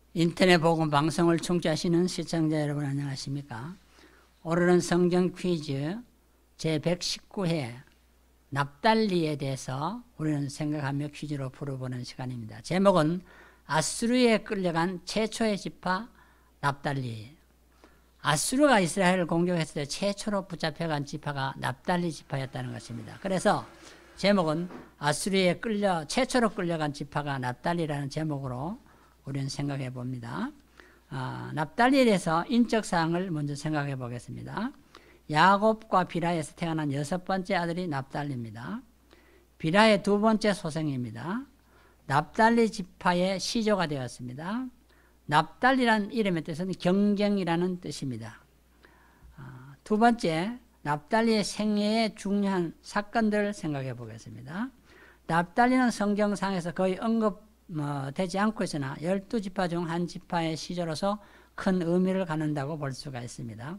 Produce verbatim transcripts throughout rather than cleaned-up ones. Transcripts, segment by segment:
인터넷 복음 방송을 청취하시는 시청자 여러분 안녕하십니까? 오늘은 성경 퀴즈 제백십구 회 납달리에 대해서 우리는 생각하며 퀴즈로 풀어보는 시간입니다. 제목은 아수르에 끌려간 최초의 지파 납달리. 아수르가 이스라엘을 공격했을 때 최초로 붙잡혀간 지파가 납달리 지파였다는 것입니다. 그래서 제목은 아수르에 끌려 최초로 끌려간 지파가 납달리라는 제목으로 우리는 생각해 봅니다. 아, 납달리에 대해서 인적 사항을 먼저 생각해 보겠습니다. 야곱과 비라에서 태어난 여섯 번째 아들이 납달리입니다. 비라의 두 번째 소생입니다. 납달리 지파의 시조가 되었습니다. 납달리라는 이름의 뜻은 경쟁이라는 뜻입니다. 아, 두 번째, 납달리의 생애의 중요한 사건들을 생각해 보겠습니다. 납달리는 성경상에서 거의 언급 뭐 되지 않고 있으나 열두 지파 중 한 지파의 시조로서 큰 의미를 갖는다고 볼 수가 있습니다.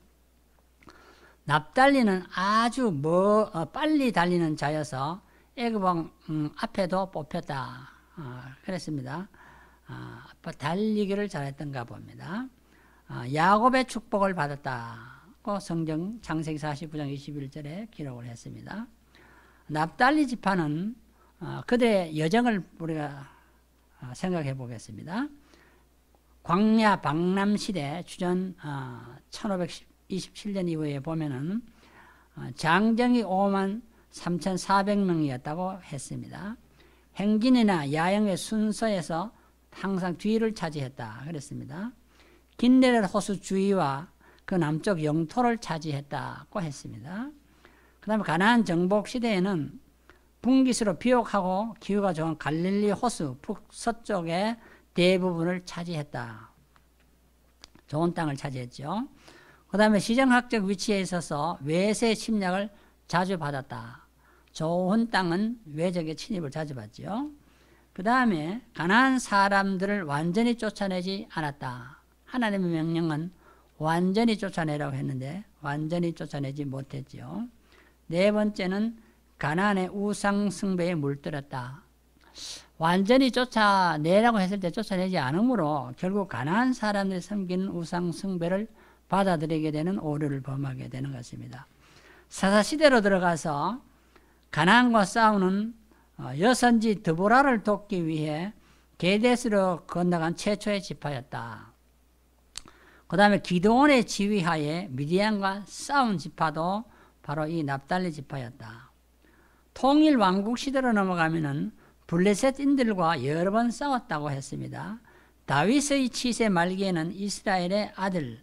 납달리는 아주 뭐 어, 빨리 달리는 자여서 애굽 왕 음, 앞에도 뽑혔다. 어, 그랬습니다. 어, 달리기를 잘했던가 봅니다. 어, 야곱의 축복을 받았다고 성경 창세기 사십구 장 이십일 절에 기록을 했습니다. 납달리 지파는 어, 그들의 여정을 우리가 생각해 보겠습니다. 광야 방람 시대 주전 천오백이십칠 년 이후에 보면은 장정이 오만 삼천사백 명이었다고 했습니다. 행진이나 야영의 순서에서 항상 뒤를 차지했다 그랬습니다. 긴네렛 호수 주위와 그 남쪽 영토를 차지했다고 했습니다. 그 다음에 가나안 정복 시대에는 분기수로 비옥하고 기후가 좋은 갈릴리 호수 북서쪽의 대부분을 차지했다. 좋은 땅을 차지했죠. 그 다음에 시정학적 위치에 있어서 외세 침략을 자주 받았다. 좋은 땅은 외적의 침입을 자주 받죠. 그 다음에 가나안 사람들을 완전히 쫓아내지 않았다. 하나님의 명령은 완전히 쫓아내라고 했는데 완전히 쫓아내지 못했죠. 네 번째는 가나안의 우상 숭배에 물들었다. 완전히 쫓아내라고 했을 때 쫓아내지 않으므로 결국 가나안 사람들이 섬기는 우상 숭배를 받아들이게 되는 오류를 범하게 되는 것입니다. 사사시대로 들어가서 가나안과 싸우는 여선지 드보라를 돕기 위해 게데스로 건너간 최초의 지파였다. 그 다음에 기드온의 지휘하에 미디안과 싸운 지파도 바로 이 납달리 지파였다. 통일 왕국 시대로 넘어가면은 블레셋인들과 여러 번 싸웠다고 했습니다. 다윗의 치세 말기에는 이스라엘의 아들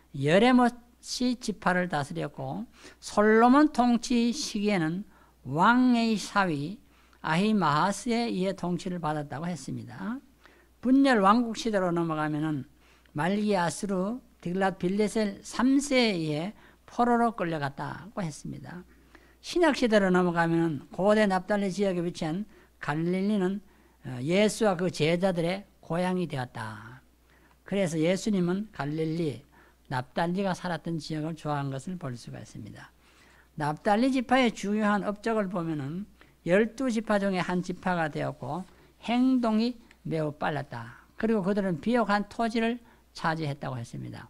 여레못이 지파를 다스렸고 솔로몬 통치 시기에는 왕의 사위 아히마하스에 의해 통치를 받았다고 했습니다. 분열 왕국 시대로 넘어가면은 말기 아수르 딜랏 빌레셀 삼 세에 의해 포로로 끌려갔다고 했습니다. 신약시대로 넘어가면 고대 납달리 지역에 위치한 갈릴리는 예수와 그 제자들의 고향이 되었다. 그래서 예수님은 갈릴리, 납달리가 살았던 지역을 좋아한 것을 볼 수가 있습니다. 납달리 지파의 중요한 업적을 보면은 열두 지파 중에 한 지파가 되었고 행동이 매우 빨랐다. 그리고 그들은 비옥한 토지를 차지했다고 했습니다.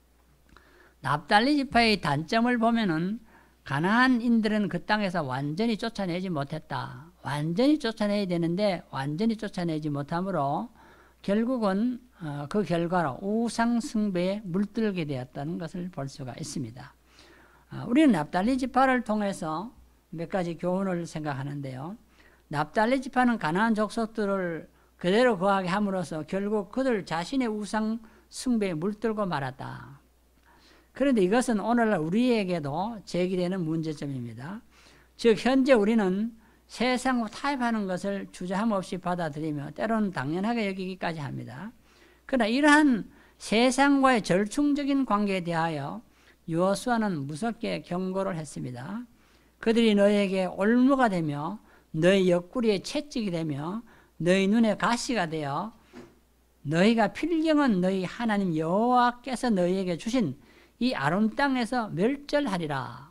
납달리 지파의 단점을 보면은 가나안인들은 그 땅에서 완전히 쫓아내지 못했다. 완전히 쫓아내야 되는데 완전히 쫓아내지 못하므로 결국은 그 결과로 우상 숭배에 물들게 되었다는 것을 볼 수가 있습니다. 우리는 납달리 지파를 통해서 몇 가지 교훈을 생각하는데요. 납달리 지파는 가나안 족속들을 그대로 거하게 함으로써 결국 그들 자신의 우상 숭배에 물들고 말았다. 그런데 이것은 오늘날 우리에게도 제기되는 문제점입니다. 즉 현재 우리는 세상과 타협하는 것을 주저함 없이 받아들이며 때로는 당연하게 여기기까지 합니다. 그러나 이러한 세상과의 절충적인 관계에 대하여 여호수아는 무섭게 경고를 했습니다. 그들이 너희에게 올무가 되며 너희 옆구리에 채찍이 되며 너희 눈에 가시가 되어 너희가 필경은 너희 하나님 여호와께서 너희에게 주신 이 아름 땅에서 멸절하리라.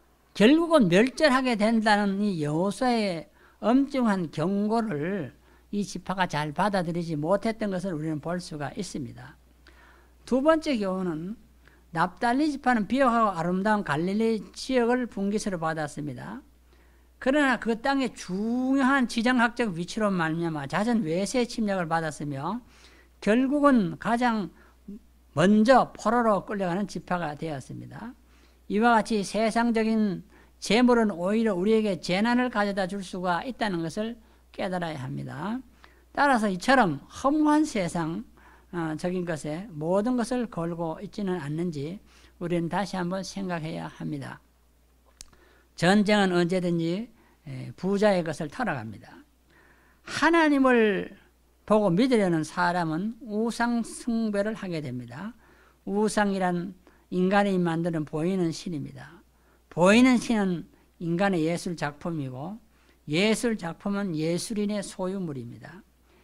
결국은 멸절하게 된다는 이 여호수아의 엄중한 경고를 이 지파가 잘 받아들이지 못했던 것을 우리는 볼 수가 있습니다. 두 번째 교훈은 납달리 지파는 비옥하고 아름다운 갈릴리 지역을 분기세로 받았습니다. 그러나 그 땅의 중요한 지정학적 위치로 말미암아 잦은 외세 침략을 받았으며 결국은 가장 먼저 포로로 끌려가는 지파가 되었습니다. 이와 같이 세상적인 재물은 오히려 우리에게 재난을 가져다 줄 수가 있다는 것을 깨달아야 합니다. 따라서 이처럼 허무한 세상적인 것에 모든 것을 걸고 있지는 않는지 우리는 다시 한번 생각해야 합니다. 전쟁은 언제든지 부자의 것을 털어갑니다. 하나님을 보고 믿으려는 사람은 우상 숭배를 하게 됩니다. 우상이란 인간이 만드는 보이는 신입니다. 보이는 신은 인간의 예술 작품이고 예술 작품은 예술인의 소유물입니다.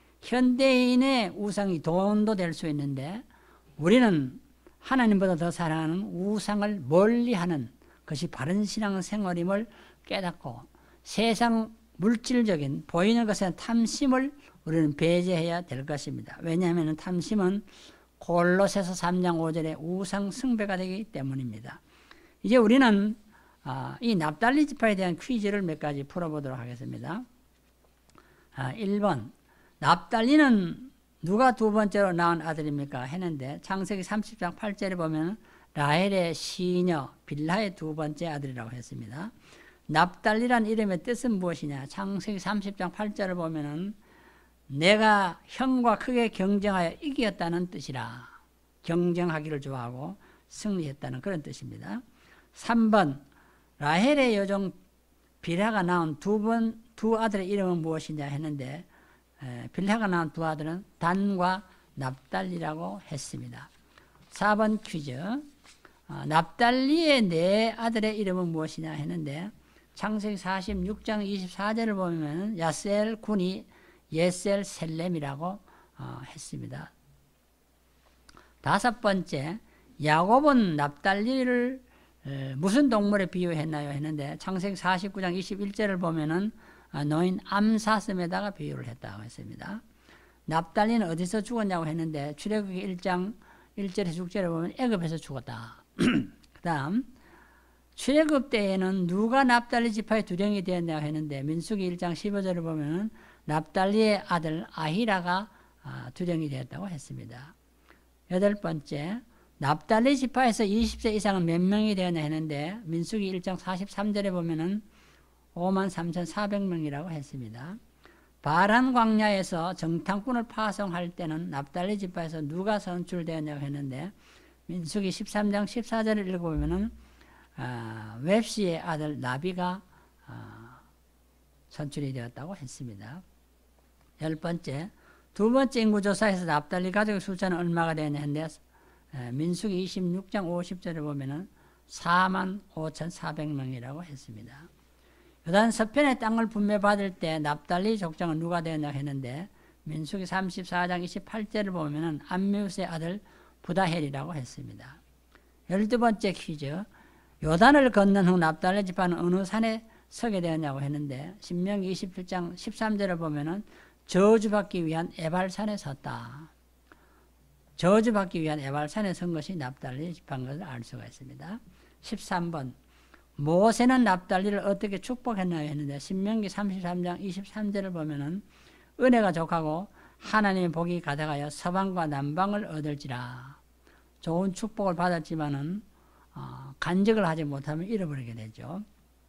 현대인의 우상이 돈도 될 수 있는데 우리는 하나님보다 더 사랑하는 우상을 멀리하는 것이 바른 신앙생활임을 깨닫고 세상 물질적인 보이는 것에 탐심을 우리는 배제해야 될 것입니다. 왜냐하면 탐심은 골로새서 삼 장 오 절에 우상 숭배가 되기 때문입니다. 이제 우리는 이 납달리 지파에 대한 퀴즈를 몇 가지 풀어보도록 하겠습니다. 일 번 납달리는 누가 두 번째로 낳은 아들입니까? 했는데 창세기 삼십 장 팔 절에 보면 라헬의 시녀 빌하의 두 번째 아들이라고 했습니다. 납달리란 이름의 뜻은 무엇이냐? 창세기 삼십 장 팔 절을 보면은 내가 형과 크게 경쟁하여 이겼다는 뜻이라. 경쟁하기를 좋아하고 승리했다는 그런 뜻입니다. 삼 번 라헬의 여종 빌하가 낳은 두 번, 두 아들의 이름은 무엇이냐 했는데 에, 빌하가 낳은 두 아들은 단과 납달리라고 했습니다. 사 번 퀴즈 어, 납달리의 네 아들의 이름은 무엇이냐 했는데 창세기 사십육 장 이십사 절을 보면 야셀, 군이, 예셀, 셀렘이라고 어, 했습니다. 다섯 번째 야곱은 납달리를 에, 무슨 동물에 비유했나요 했는데 창세기 사십구 장 이십일 절을 보면은 아, 노인 암사슴에다가 비유를 했다고 했습니다. 납달리는 어디서 죽었냐고 했는데 출애굽기 일 장 일 절에서 육 절을 보면 애굽에서 죽었다. 그 다음 출애굽 때에는 누가 납달리 지파의 두령이 되었냐고 했는데 민수기 일 장 십오 절을 보면 납달리의 아들 아히라가 두령이 되었다고 했습니다. 여덟 번째 납달리 지파에서 이십 세 이상은 몇 명이 되었냐 했는데 민수기 일 장 사십삼 절에 보면은 오만 삼천사백 명이라고 했습니다. 바란 광야에서 정탐꾼을 파송할 때는 납달리 지파에서 누가 선출되었냐고 했는데 민수기 십삼 장 십사 절을 읽어보면은 아, 웹시의 아들 나비가 아, 선출이 되었다고 했습니다. 열 번째, 두 번째 인구조사에서 납달리 가족의 숫자는 얼마가 되었냐 했는데 민수기 이십육 장 오십 절에 보면은 사만 오천사백 명이라고 했습니다. 요단 서편의 땅을 분배받을 때 납달리 족장은 누가 되었냐 했는데 민수기 삼십사 장 이십팔 절을 보면은 암미우스의 아들 부다헬이라고 했습니다. 열두 번째 퀴즈. 요단을 건넌 후 납달리 지파는 어느 산에 서게 되었냐고 했는데 신명기 이십칠 장 십삼 절을 보면은 저주받기 위한 에발산에 섰다. 저주받기 위한 에발산에 선 것이 납달리 지파인 것을 알 수가 있습니다. 십삼 번 모세는 납달리를 어떻게 축복했나요 했는데 신명기 삼십삼 장 이십삼 절을 보면은 은혜가 족하고 하나님의 복이 가득하여 서방과 남방을 얻을지라. 좋은 축복을 받았지만은 어, 간직을 하지 못하면 잃어버리게 되죠.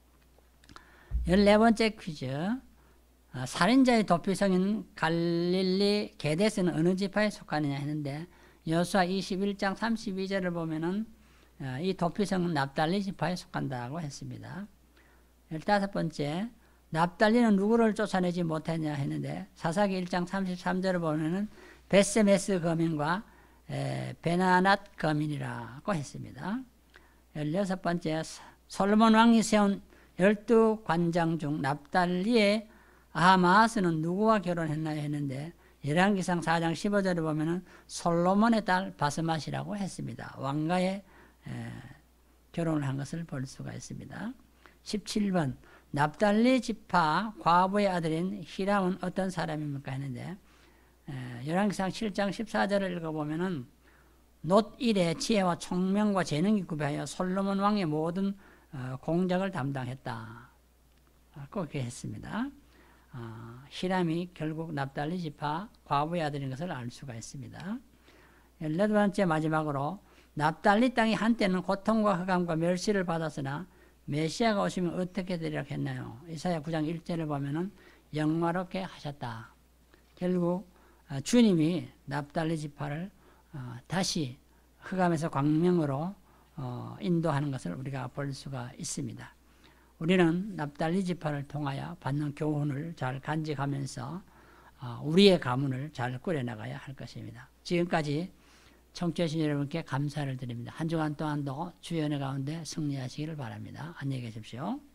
열네 번째 퀴즈. 어, 살인자의 도피성인 갈릴리 게데스는 어느 지파에 속하느냐 했는데 여호수아 이십일 장 삼십이 절을 보면은 어, 이 도피성은 납달리 지파에 속한다고 했습니다. 열다섯 번째. 납달리는 누구를 쫓아내지 못했냐 했는데 사사기 일 장 삼십삼 절을 보면은 베세메스 거민과 에, 베나낫 거민이라고 했습니다. 열여섯 번째. 솔로몬 왕이 세운 열두 관장 중 납달리의 아하마스는 누구와 결혼했나요 했는데 열왕기상 사 장 십오 절을 보면은 솔로몬의 딸 바스맛이라고 했습니다. 왕가에 에, 결혼을 한 것을 볼 수가 있습니다. 십칠 번 납달리 지파 과부의 아들인 히람은 어떤 사람입니까 했는데 열왕기상 칠 장 십사 절을 읽어보면은 놋 일의 지혜와 총명과 재능이 구비하여 솔로몬 왕의 모든 공작을 담당했다. 그렇게 했습니다. 히람이 결국 납달리 지파 과부의 아들인 것을 알 수가 있습니다. 네 번째 마지막으로 납달리 땅이 한때는 고통과 흑암과 멸시를 받았으나 메시아가 오시면 어떻게 되리라 했나요? 이사야 구 장 일 절을 보면은 영화롭게 하셨다. 결국 주님이 납달리 지파를 다시 흑암에서 광명으로 인도하는 것을 우리가 볼 수가 있습니다. 우리는 납달리 지파를 통하여 받는 교훈을 잘 간직하면서 우리의 가문을 잘 꾸려나가야 할 것입니다. 지금까지 청취하신 여러분께 감사를 드립니다. 한 주간 동안도 주의 은혜 가운데 승리하시기를 바랍니다. 안녕히 계십시오.